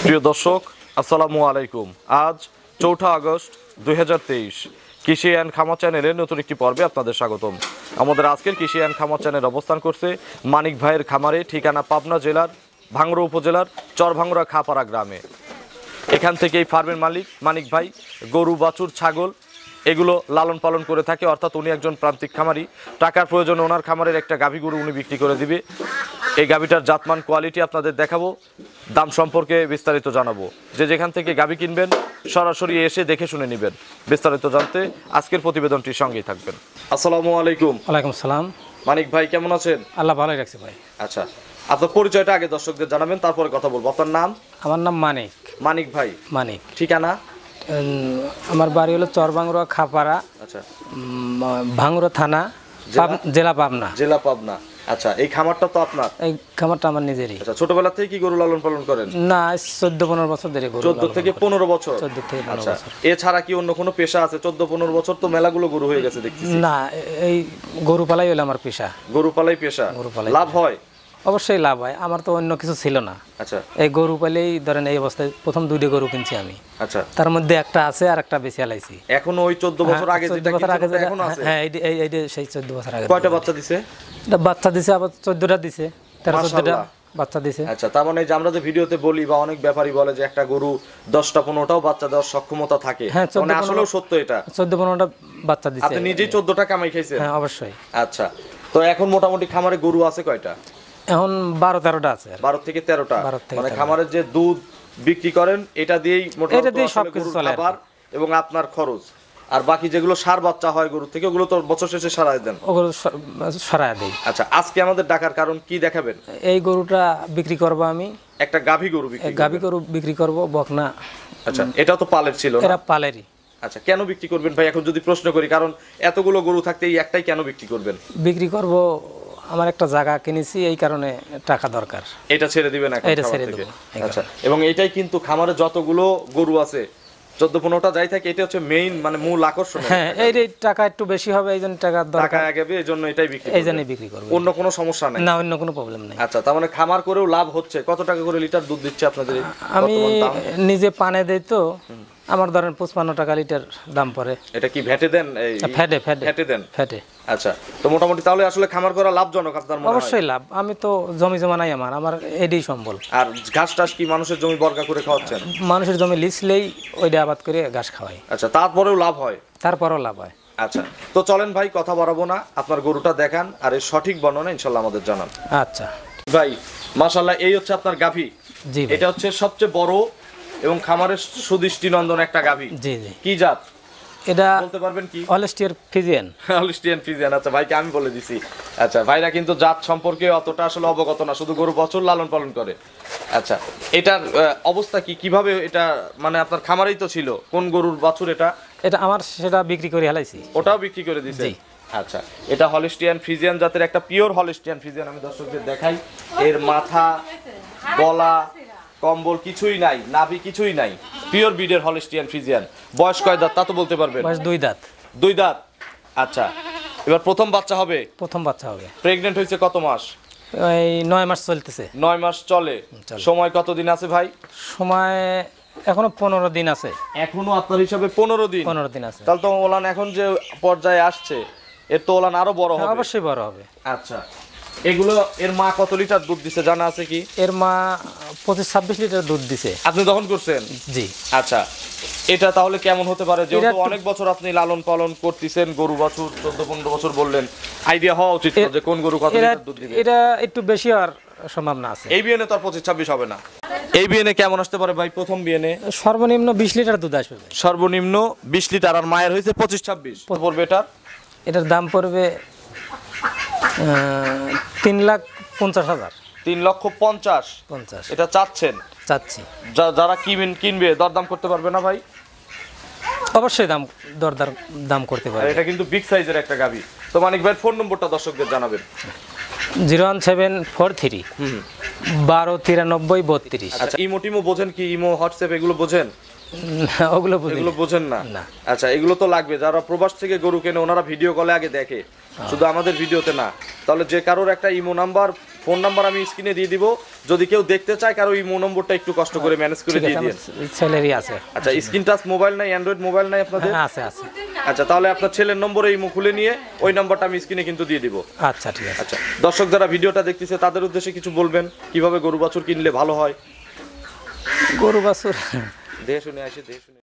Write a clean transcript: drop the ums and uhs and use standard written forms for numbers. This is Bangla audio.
প্রিয় দর্শক আসসালামু আলাইকুম। আজ 4 আগস্ট 2023 কৃষি অ্যান্ড খামার চ্যানেলের নতুন একটি পর্বে আপনাদের স্বাগতম। আমাদের আজকের কৃষি অ্যান্ড খামার চ্যানেল অবস্থান করছে মানিক ভাইয়ের খামারে, ঠিকানা পাবনা জেলার ভাঙ্গুড়া উপজেলার চরভাঙ্গুড়া খাপাড়া গ্রামে। এখান থেকে এই ফার্মের মালিক মানিক ভাই গরু, বাছুর, ছাগল এগুলো লালন পালন করে থাকে, অর্থাৎ উনি একজন প্রান্তিক খামারি। টাকার প্রয়োজনে ওনার খামারের একটা গাভী গরু উনি বিক্রি করে দিবে। এই গাভীটার জাতমান, কোয়ালিটি আপনাদের দেখাবো, দাম সম্পর্কে বিস্তারিত জানাবো। যে যেখান থেকে গাভী কিনবেন সরাসরি এসে দেখে শুনে নেবেন। বিস্তারিত জানতে আজকের প্রতিবেদনটির সঙ্গেই থাকবেন। আসসালামু আলাইকুম। ওয়ালাইকুম সালাম। মানিক ভাই কেমন আছেন? আল্লাহ ভালোই রাখছে ভাই। আচ্ছা, আপনার পরিচয়টা আগে দর্শকদের জানাবেন, তারপরে কথা বলবো। আপনার নাম? আমার নাম মানিক। মানিক ভাই। মানিক। ঠিকানা? আমার বাড়ি হলো চরভাঙ্গুড়া খাপাড়া। আচ্ছা। ভাঙ্গুড়া থানা, জেলা পাবনা। জেলা পাবনা। আচ্ছা, এই খামারটা তো আপনার? এই খামারটা আমার নিজেরই। আচ্ছা, ছোটবেলা থেকে কি গরু লালন পালন করেন? না, 14-15 বছর ধরে গরু। 14 থেকে 15 বছর? 14 থেকে 15 আচ্ছা, বছর। এছাড়া কি অন্য কোনো পেশা আছে? 14-15 বছর তো মেলাগুলো গরু হয়ে গেছে দেখতেছি। না, এই গরু পালাই হলো আমার পেশা। গরু পালাই পেশা? গরু পালাই। লাভ হয়? অবশ্যই লাভ হয়, আমার তো অন্য কিছু ছিল না। আচ্ছা। এই গরু পালেই ধরেন এই অবস্থায় প্রথম 2টা গরু কিনছি আমি। আচ্ছা। তার মধ্যে একটা আছে আর একটা বেশি আলাইছি। এখনো ওই 14 বছর আগে যেটা কিনছেন এখনো আছে? হ্যাঁ, এই সেই 14 বছর আগে। কয়টা বাচ্চা দিছে? এটা বাচ্চা দিছে, আবার 14টা দিছে, 13-14টা বাচ্চা দিছে। আচ্ছা, তার মানে যে আমরা যে ভিডিওতে বলি বা অনেক ব্যাপারী বলে যে একটা গরু 10টা-15টাও বাচ্চা দেওয়ার সক্ষমতা থাকে, হ্যাঁ, মানে আসলেও সত্য এটা? 14-15টা বাচ্চা দিছে। আপনি নিজেই 14টা কামাই খাইছেন? হ্যাঁ, অবশ্যই। আচ্ছা, তো এখন মোটামুটি খামারে গরু আছে কয়টা? এখন 12-13টা আছে। 12 থেকে 13টা। 12 থেকে মানে 13টা। খামারের যে দুধ বিক্রি করেন এটা দিয়েই মোটামুটি সবকিছু চলে আর কি। খাবার এবং আপনার খরচ। আর বাকি যেগুলো সার বাচ্চা হয় গরু থেকে ওগুলো তো বছর শেষে সারায় দেন? ওগুলো সরায় দেই। আচ্ছা, আজকে আমাদের ডাকার কারণ কি দেখাবেন? এই গরুটা বিক্রি করব আমি। একটা গাভী গরু বিক্রি করবেন? গাভী গরু বিক্রি করব, বকনা। আচ্ছা, এটা তো পালের ছিল না? এরা পালেরই। আচ্ছা, কেন বিক্রি করবেন ভাই এখন যদি প্রশ্ন করি? কারণ এতগুলো গরু থাকতে এই একটাই কেন বিক্রি করবেন? বিক্রি করব, আমার একটা জায়গা কিনেছি, এই কারণে টাকা দরকার। এটা ছেড়ে দিবেন এখন? এটা ছেড়ে দেব। দেব। আচ্ছা, এবং এটাই কিন্তু খামারে যতগুলো গরু আছে 14-15টা যাই থাকে, এটা হচ্ছে মেইন মানে মূল আকর্ষণ। হ্যাঁ, এই টাকা একটু বেশি হবে, এই জন্য টাকা দরকার। টাকা আগে এই জন্য এটাই বিক্রি এই জন্যই বিক্রি করব। অন্য কোনো সমস্যা নাই? না, অন্য কোনো প্রবলেম নেই। আচ্ছা, তার মানে খামার করেও লাভ হচ্ছে। কত টাকা করে লিটার দুধ দিচ্ছে আপনাদের? আমি নিজে পানে দেই তো, আমার ধরেন 55 টাকা লিটার দাম পড়ে। এটা কি ভ্যাটে দেন? এই ফ্যাটে দেন? ফ্যাটে। আচ্ছা, তো মোটামুটি তাহলে আসলে খামার করা লাভজনক আপনার মনে হয়? অবশ্যই লাভ। আমি তো জমি জমা নাই, আমার এটাই সম্বল। আর ঘাস টাস কি মানুষের জমি বর্গা করে খাওয়াচ্ছেন? মানুষের জমি লিসলেই ওইটা আবাদ করে ঘাস খাওয়াই। আচ্ছা, তারপরেও লাভ হয়? তারপরও লাভ হয়। আচ্ছা, তো চলেন ভাই কথা বাড়াবো না, আপনার গরুটা দেখান আর এর সঠিক বর্ণনা ইনশাল্লাহ আমাদের জানান। আচ্ছা ভাই, মাশাআল্লাহ, এই হচ্ছে আপনার গাভী। জি ভাই। এটা হচ্ছে সবচেয়ে বড় এবং খামারের সুদৃষ্টিনন্দন একটা গাভী। জি জি। কি জাত এটা বলতে পারবেন কি? Holstein Friesian. Holstein Friesian. আচ্ছা, ভাইকে আমি বলে দিছি। আচ্ছা, ভাইরা কিন্তু জাত সম্পর্কে অতটা আসলে অবগত না, শুধু গরু বছর লালন পালন করে। আচ্ছা, এটার অবস্থা কি, কিভাবে এটা মানে আপনার খামারেই তো ছিল? কোন গরুর বাছুর এটা? এটা আমার, সেটা বিক্রি করে হেলাইছি। ওটাও বিক্রি করে দিছে? জি। আচ্ছা, এটা হলস্টিয়ান ফ্রিজিয়ান জাতের একটা পিওর হলস্টিয়ান ফ্রিজিয়ান। আমি দর্শকদের দেখাই, এর মাথা, গলা, কম্বল কিছুই নাই, নাভি কিছুই নাই, পিওর ব্রিডের হলস্টিয়ান ফ্রিজিয়ান। বয়স কয় দাঁত তা তো বলতে পারবেন? বয়স 2 দাঁত। 2 দাঁত। আচ্ছা, এবার প্রথম বাচ্চা হবে? প্রথম বাচ্চা হবে। প্রেগন্যান্ট হয়েছে কত মাস? এই 9 মাস চলতেছে। 9 মাস চলে। সময় কতদিন আছে ভাই? সময় এখনো 15 দিন আছে। এখনো আপনার হিসাবে 15 দিন? 15 দিন আছে। তাহলে তো ওলান এখন যে পর্যায়ে আসছে, এর তো ওলান আরো বড় হবে। অবশ্যই বড় হবে। আচ্ছা, এগুলো এর মা কত লিটার দুধ দিছে জানা আছে কি? এর মা 25-26 লিটার দুধ দিছে। আপনি দহন করছেন? জি। আচ্ছা, এটা তাহলে কেমন হতে পারে? যেহেতু অনেক বছর আপনি লালন পালন করতেছেন গরু বাছুর, 14-15 বছর বললেন, আইডিয়া হওয়া উচিত যে কোন গরু কত লিটার দুধ দিবে। এটা একটু বেশি হওয়ার সম্ভাবনা আছে। এই বিয়েনে তো আর 25-26 হবে না। এই বিয়েনে কেমন আসতে পারে ভাই? প্রথম বিয়েনে সর্বনিম্ন 20 লিটার দুধ আসবে। সর্বনিম্ন 20 লিটার। আর মায়ের হয়েছে 25-26 পড়বে এটার? এটার দাম পড়বে 3,50,000। 3,50,000 এটা চাচ্ছেন? চাচ্ছি। যারা কিনবে দরদাম করতে পারবে না ভাই? অবশ্যই দাম করতে আর পারবে। এটা কিন্তু বিগ সাইজের একটা গাভী। তো মানিক ভাই ফোন নম্বরটা দর্শকদের জানাবেন। 01743 1293 32। আচ্ছা, ইমো টিমো বোঝেন কি? ইমো, হোয়াটসঅ্যাপ এগুলো বোঝেন? ওগুলো বোঝেন না? না। আচ্ছা, এগুলো তো লাগবে। যারা প্রবাস থেকে গরু কেনে ওনারা ভিডিও কলে আগে দেখে, শুধু আমাদের ভিডিওতে না। তাহলে যে কারোর একটা ইমো নাম্বার, ফোন নাম্বার আমি স্ক্রিনে দিয়ে দিব, যদি কেউ দেখতে চায় কারো ইমো নম্বরটা একটু কষ্ট করে ম্যানেজ করে ঠিক দিয়ে আছে, দিন। আমার ছেলেরই আছে। আচ্ছা, স্ক্রিন টাচ মোবাইল নাই, অ্যান্ড্রয়েড মোবাইল নাই আপনাদের? হ্যাঁ, আছে আছে। আচ্ছা, তাহলে আপনার ছেলের নম্বরে ইমো খুলে নিয়ে ওই নাম্বারটা আমি স্ক্রিনে কিন্তু দিয়ে দিব। আচ্ছা ঠিক আছে। আচ্ছা, দর্শক যারা ভিডিওটা দেখতেছে তাদের উদ্দেশ্যে কিছু বলবেন, কিভাবে গরু বাছুর কিনলে ভালো হয়? গরু বাছুর দেখে শুনে আসে, দেখে শুনে